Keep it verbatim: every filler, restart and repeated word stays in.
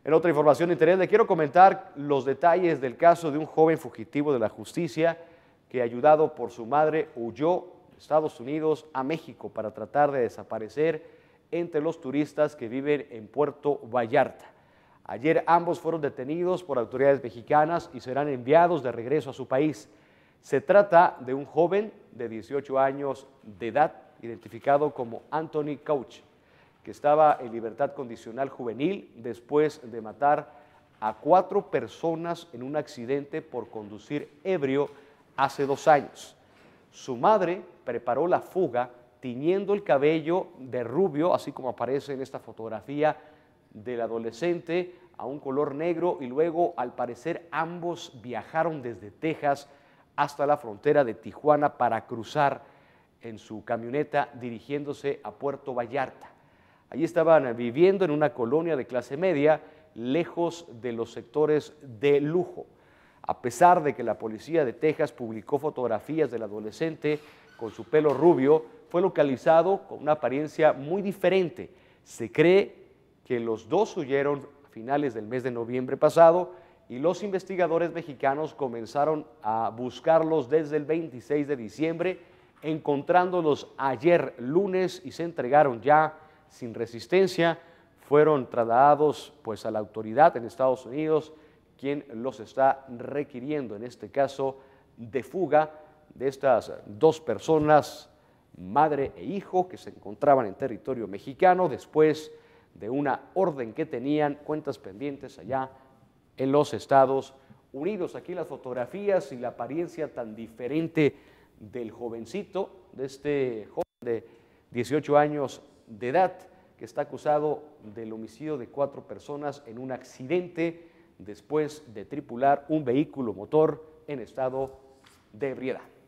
En otra información de interés, le quiero comentar los detalles del caso de un joven fugitivo de la justicia que, ayudado por su madre, huyó de Estados Unidos a México para tratar de desaparecer entre los turistas que viven en Puerto Vallarta. Ayer ambos fueron detenidos por autoridades mexicanas y serán enviados de regreso a su país. Se trata de un joven de dieciocho años de edad, identificado como Anthony Couch, que estaba en libertad condicional juvenil después de matar a cuatro personas en un accidente por conducir ebrio hace dos años. Su madre preparó la fuga tiñendo el cabello de rubio, así como aparece en esta fotografía del adolescente, a un color negro, y luego, al parecer, ambos viajaron desde Texas hasta la frontera de Tijuana para cruzar en su camioneta dirigiéndose a Puerto Vallarta. Allí estaban viviendo en una colonia de clase media, lejos de los sectores de lujo. A pesar de que la policía de Texas publicó fotografías del adolescente con su pelo rubio, fue localizado con una apariencia muy diferente. Se cree que los dos huyeron a finales del mes de noviembre pasado y los investigadores mexicanos comenzaron a buscarlos desde el veintiséis de diciembre, encontrándolos ayer lunes, y se entregaron ya sin resistencia. Fueron trasladados pues a la autoridad en Estados Unidos, quien los está requiriendo, en este caso, de fuga de estas dos personas, madre e hijo, que se encontraban en territorio mexicano después de una orden que tenían cuentas pendientes allá en los Estados Unidos. Aquí las fotografías y la apariencia tan diferente del jovencito, de este joven de dieciocho años de edad, que está acusado del homicidio de cuatro personas en un accidente después de tripular un vehículo motor en estado de ebriedad.